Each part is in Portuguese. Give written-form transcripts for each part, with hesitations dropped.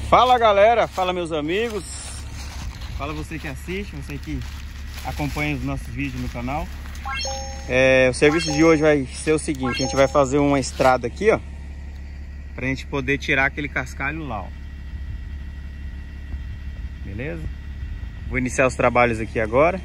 Fala galera, fala meus amigos, fala você que assiste, você que acompanha os nossos vídeos no canal. O serviço de hoje vai ser o seguinte: a gente vai fazer uma estrada aqui, ó, pra gente poder tirar aquele cascalho lá, ó. Beleza? Vou iniciar os trabalhos aqui agora.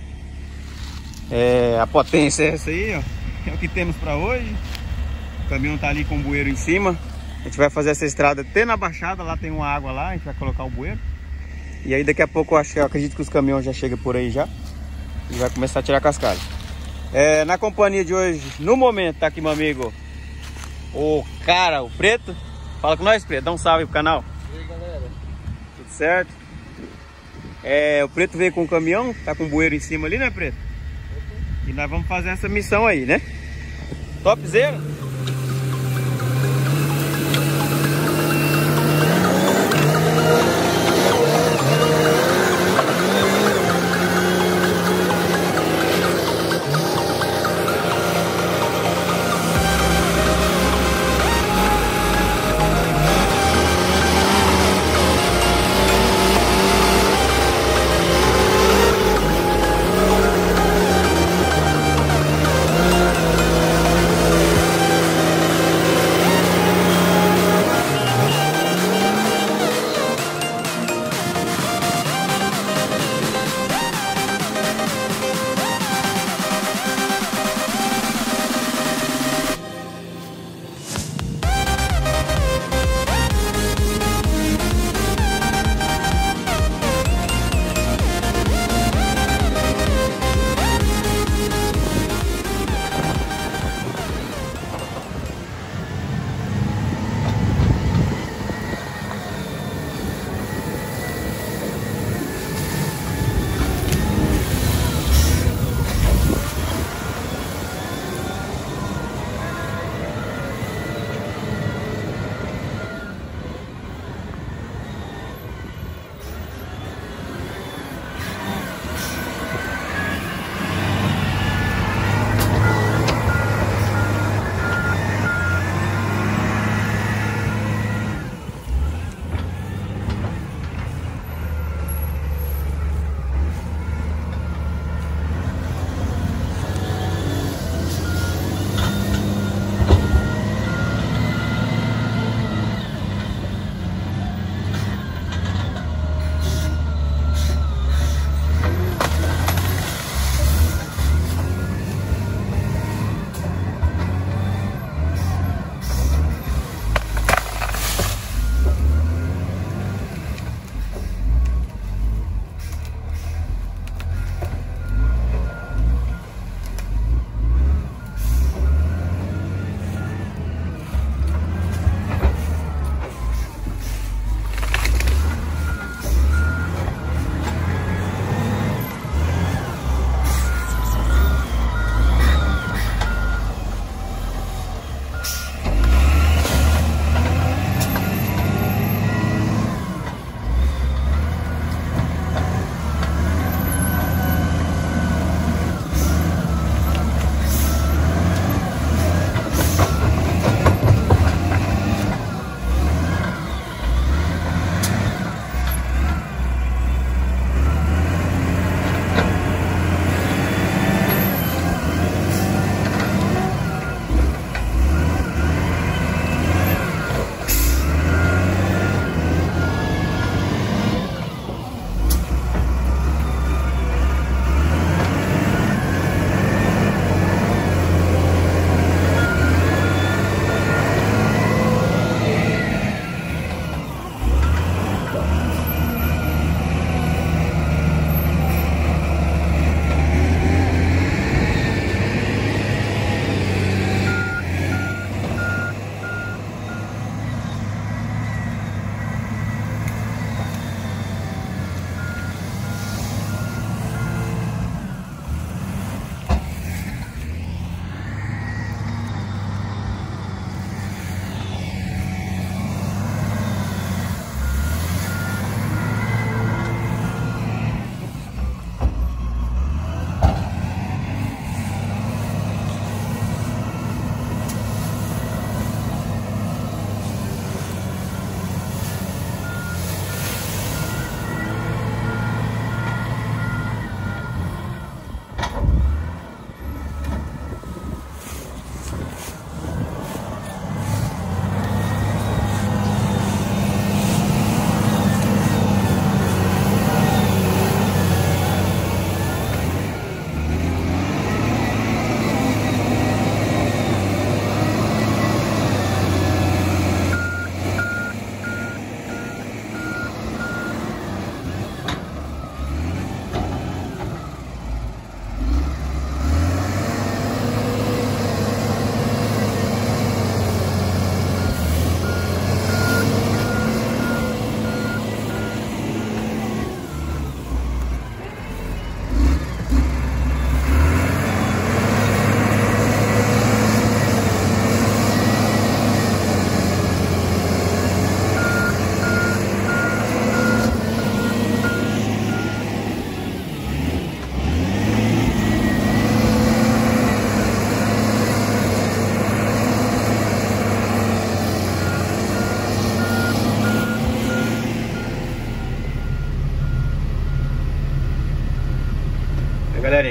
A potência é essa aí, ó, é o que temos para hoje. O caminhão tá ali com o bueiro em cima. A gente vai fazer essa estrada até na baixada, lá tem uma água lá, a gente vai colocar o bueiro. E aí daqui a pouco eu acredito que os caminhões já chegam por aí já. E vai começar a tirar cascalho. Na companhia de hoje, no momento, tá aqui meu amigo, o Preto. Fala com nós, Preto, dá um salve pro canal. E aí galera? Tudo certo? O Preto veio com o caminhão, tá com o bueiro em cima ali, né, Preto? E nós vamos fazer essa missão aí, né? Topzera?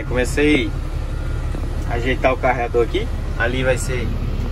Comecei a ajeitar o carregador aqui. Ali vai ser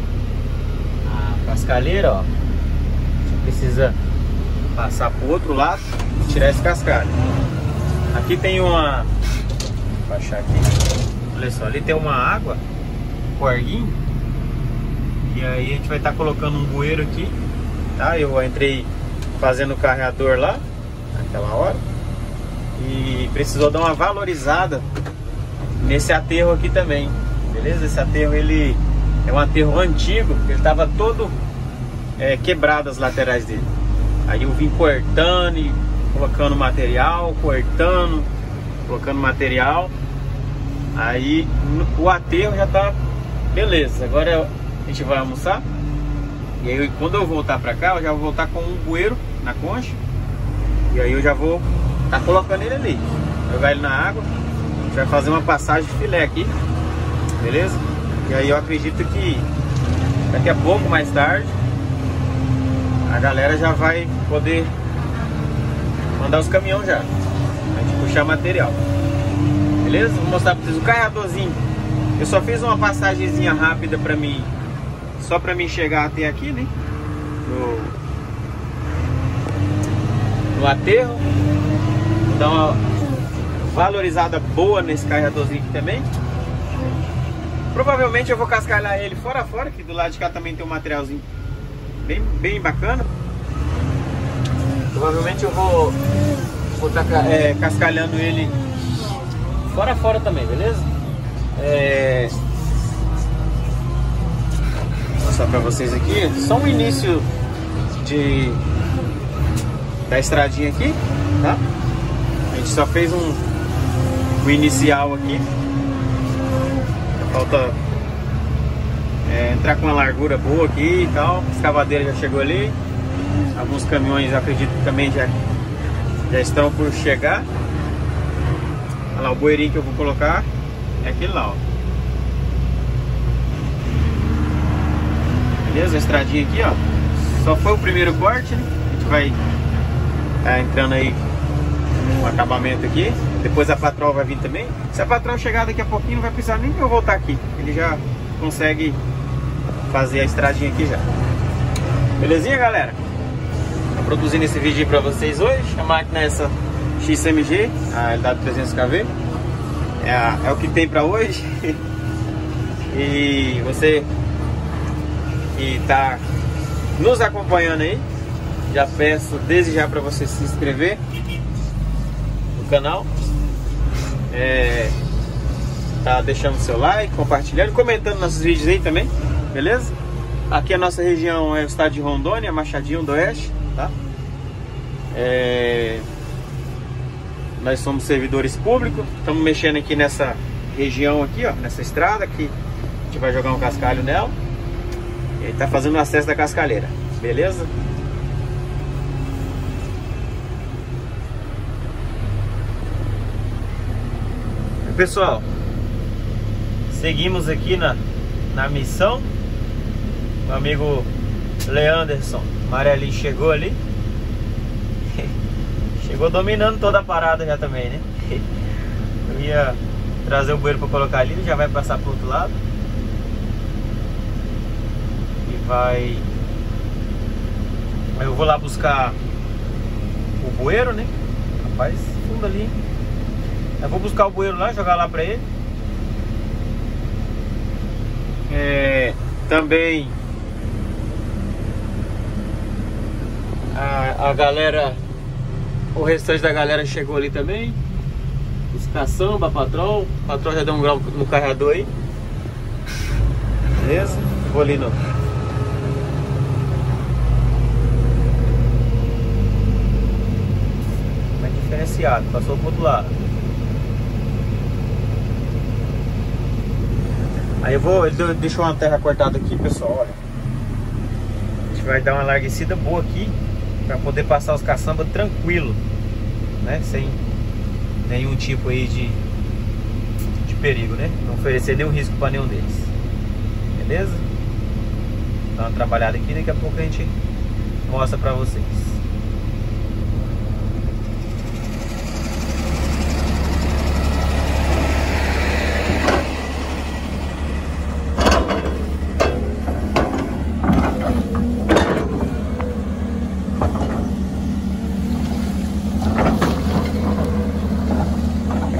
a cascalheira, ó. Você precisa passar pro outro lado e tirar esse cascalho. Aqui tem uma... Vou baixar aqui. Olha só, ali tem uma água, um corguinho. E aí a gente vai estar colocando um bueiro aqui, tá? Eu entrei fazendo o carregador lá naquela hora e precisou dar uma valorizada nesse aterro aqui também, beleza? Esse aterro, ele é um aterro antigo, ele estava todo quebrado as laterais dele. Aí eu vim cortando e colocando material, colocando material. Aí o aterro já tá beleza. Agora a gente vai almoçar. E aí quando eu voltar pra cá, eu já vou voltar com um bueiro na concha. E aí eu já vou tá colocando ele ali, jogar ele na água. A gente vai fazer uma passagem de filé aqui, beleza? E aí eu acredito que daqui a pouco, mais tarde, a galera já vai poder mandar os caminhões já, a gente puxar material, beleza? Vou mostrar pra vocês o carregadorzinho. Eu só fiz uma passagemzinha rápida pra mim, só pra mim chegar até aqui, né? No aterro. Vou dar uma valorizada boa nesse carregadorzinho aqui também. Provavelmente eu vou cascalhar ele fora a fora, que do lado de cá também tem um materialzinho bem bacana. Provavelmente eu vou estar cascalhando ele fora a fora também, beleza? Vou mostrar pra vocês aqui só o início da estradinha aqui, tá? A gente só fez o inicial aqui. Falta entrar com uma largura boa aqui e tal. A escavadeira já chegou ali. Alguns caminhões, acredito que também já estão por chegar. Olha lá, o bueirinho que eu vou colocar é aquele lá, ó. Beleza? A estradinha aqui, ó. Só foi o primeiro corte, né? A gente vai entrando aí um acabamento aqui. Depois a patroa vai vir também. Se a patroa chegar daqui a pouquinho, não vai precisar nem eu voltar aqui. Ele já consegue fazer a estradinha aqui já. Belezinha, galera? Tô produzindo esse vídeo pra vocês hoje. A máquina é essa XMG, a LW300KV. É o que tem pra hoje. E você que tá nos acompanhando aí, já peço desde já pra você se inscrever no canal. Tá deixando seu like, compartilhando, comentando nossos vídeos aí também, beleza? Aqui a nossa região é o estado de Rondônia, Machadinho do Oeste, tá? Nós somos servidores públicos, estamos mexendo aqui nessa região aqui, ó, nessa estrada que a gente vai jogar um cascalho nela. E aí tá fazendo o acesso da cascalheira, beleza? Pessoal, seguimos aqui na missão. Meu amigo Leanderson, amarelinho, chegou ali. Chegou dominando toda a parada já também, né? Eu ia trazer o bueiro para colocar ali, ele já vai passar pro outro lado. E vai... Eu vou lá buscar o bueiro, né? Rapaz, fundo ali. Eu vou buscar o bueiro lá, jogar lá pra ele. Também a galera, o restante da galera chegou ali também. Os caçamba, patrão. O patrão já deu um grau no carregador aí. Beleza? Vou ali no... É diferenciado, passou pro outro lado. Aí ele deixou uma terra cortada aqui, pessoal, olha. A gente vai dar uma larguecida boa aqui para poder passar os caçamba tranquilo, né? Sem nenhum tipo aí de perigo, né? Não oferecer nenhum risco para nenhum deles. Beleza? Dá uma trabalhada aqui, daqui a pouco a gente mostra para vocês.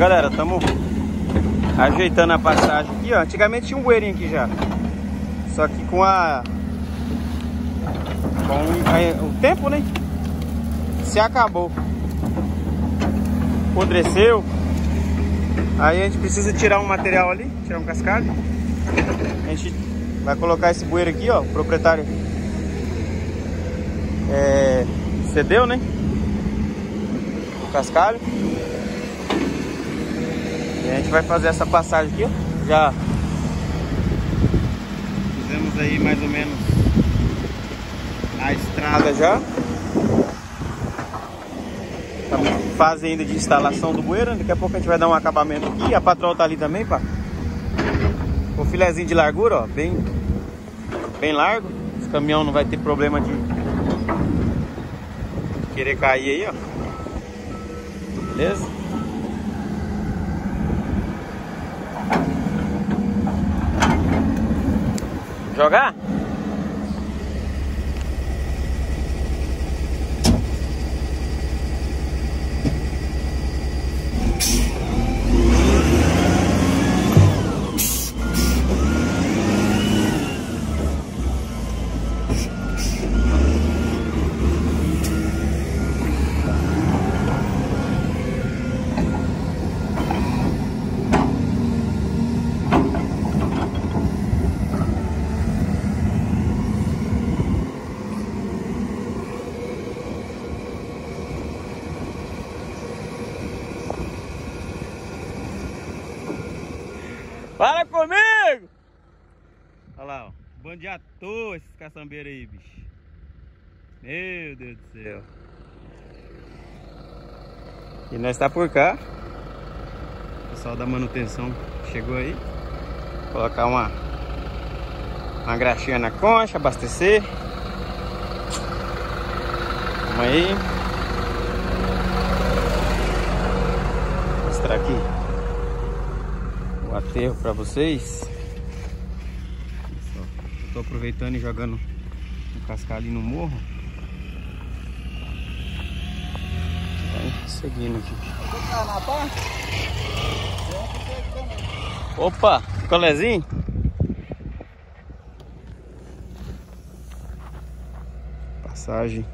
Galera, estamos ajeitando a passagem aqui, ó. Antigamente tinha um bueirinho aqui já. Só que com o tempo, né? Se acabou. Apodreceu. Aí a gente precisa tirar um material ali, tirar um cascalho. A gente vai colocar esse bueiro aqui, ó. O proprietário cedeu, né? O cascalho. E a gente vai fazer essa passagem aqui, ó. Já fizemos aí mais ou menos a estrada já. Estamos em fase ainda de instalação do bueiro. Daqui a pouco a gente vai dar um acabamento aqui. A patroa tá ali também, pá. O filezinho de largura, ó, bem largo. Esse caminhão não vai ter problema de querer cair aí, ó. Beleza? Jogar? Fala comigo! Olha lá, ó. Bando de ator esses caçambeiros aí, bicho. Meu Deus do céu. E nós tá por cá. O pessoal da manutenção chegou aí. Colocar uma graxinha na concha, abastecer. Vamos aí. Vou mostrar aqui o aterro para vocês. Estou aproveitando e jogando um cascalho no morro. Vai seguindo aqui. Opa, colezinho. Passagem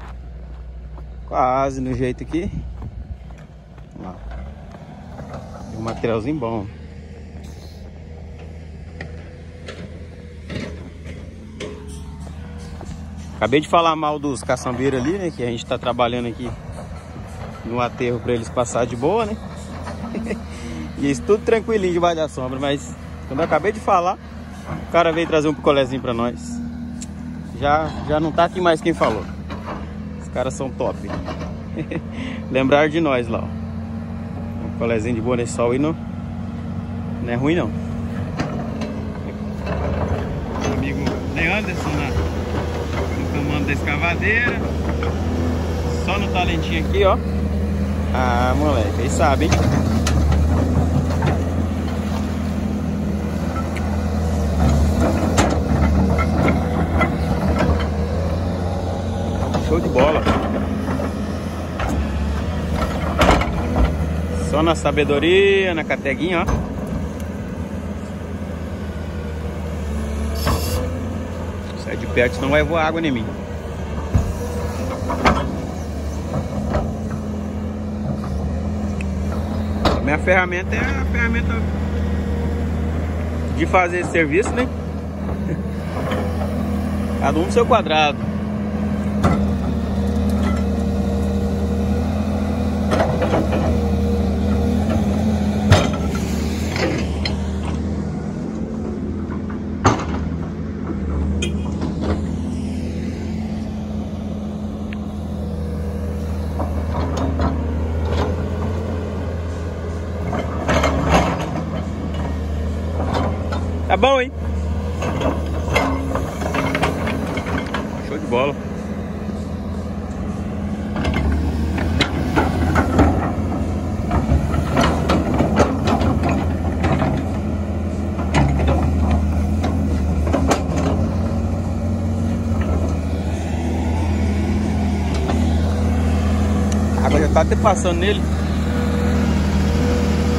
quase no jeito aqui. Vamos lá. Tem um materialzinho bom. Acabei de falar mal dos caçambeiros ali, né? Que a gente tá trabalhando aqui no aterro para eles passar de boa, né? E isso tudo tranquilinho debaixo da sombra. Mas quando eu acabei de falar, o cara veio trazer um picolézinho para nós. Já não tá aqui mais quem falou. Os caras são top. Lembrar de nós lá, ó. Um picolézinho de boa nesse sol aí não é ruim não. Meu amigo Leanderson, né? Comando da escavadeira. Só no talentinho aqui, ó. Ah, moleque, aí sabe, hein? Show de bola. Só na sabedoria, na categuinha, ó. Sai de perto, senão vai voar água em mim. Minha ferramenta é a ferramenta de fazer esse serviço, né? Cada um no seu quadrado. Tá bom, hein? Show de bola. A água já tá até passando nele.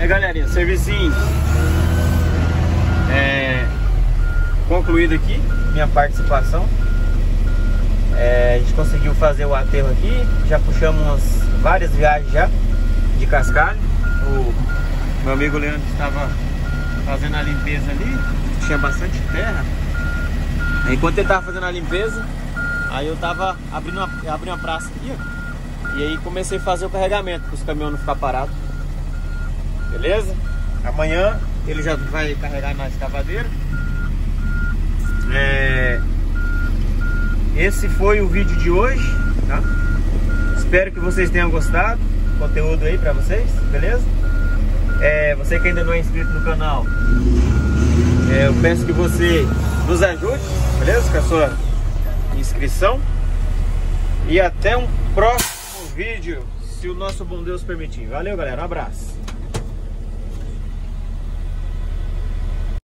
Aí, galerinha, servicinho concluído aqui, minha participação. A gente conseguiu fazer o aterro aqui, já puxamos várias viagens já de cascalho. O meu amigo Leandro estava fazendo a limpeza ali, tinha bastante terra. Enquanto ele estava fazendo a limpeza, aí eu estava abrindo uma praça aqui, ó, e aí comecei a fazer o carregamento para os caminhões não ficar parados. Beleza? Amanhã ele já vai carregar na escavadeira. Esse foi o vídeo de hoje, tá? Espero que vocês tenham gostado do conteúdo aí pra vocês, beleza? Você que ainda não é inscrito no canal, eu peço que você nos ajude, beleza? Com a sua inscrição. E até um próximo vídeo, se o nosso bom Deus permitir. Valeu, galera, um abraço.